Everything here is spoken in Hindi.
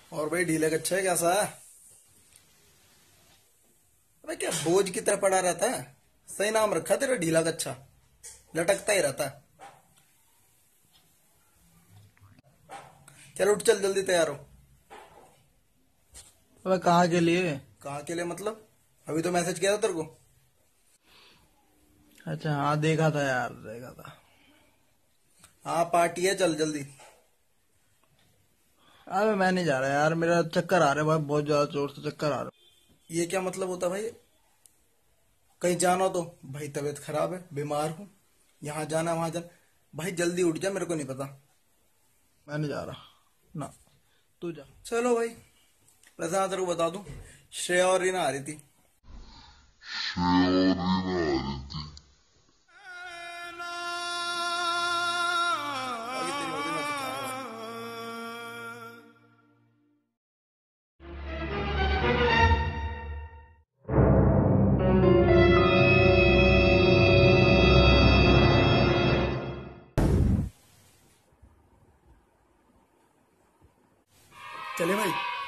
और भाई ढीले कच्छा है कैसा है? अबे क्या बोझ की तरह पड़ा रहता है? सही नाम रखा तेरा ढीला कच्छा। लटकता ही रहता है। चल उठ, चल जल्दी तैयार हो। अबे कहाँ के लिए? कहाँ के लिए मतलब? अभी तो मैसेज किया था तेरे को। अच्छा हाँ, देखा था यार, देखा था। हाँ पार्टी है, चल जल्दी। अबे मैं नहीं जा रहा यार, मेरा चक्कर आ रहा है भाई, बहुत ज्यादा जोर से चक्कर आ रहा ये क्या मतलब होता भाई? कहीं जाना हो तो भाई तबीयत खराब है, बीमार हूँ, यहाँ जाना वहां जाना। भाई जल्दी उठ जा, मेरे को नहीं पता। है। मैं नहीं जा रहा ना, तू जा। चलो भाई। वैसे हाँ तेरे को बता दूं, श्रेया और रीना आ रही थी। बाकी तेरी मर्जी, मैं तो जा रहा भाई। चले भाई।